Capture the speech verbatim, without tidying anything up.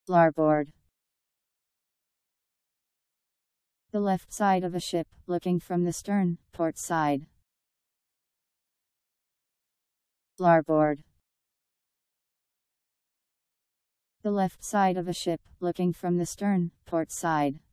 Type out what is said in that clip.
Larboard. The left side of a ship, looking from the stern, port side. Larboard. The left side of a ship, looking from the stern, port side.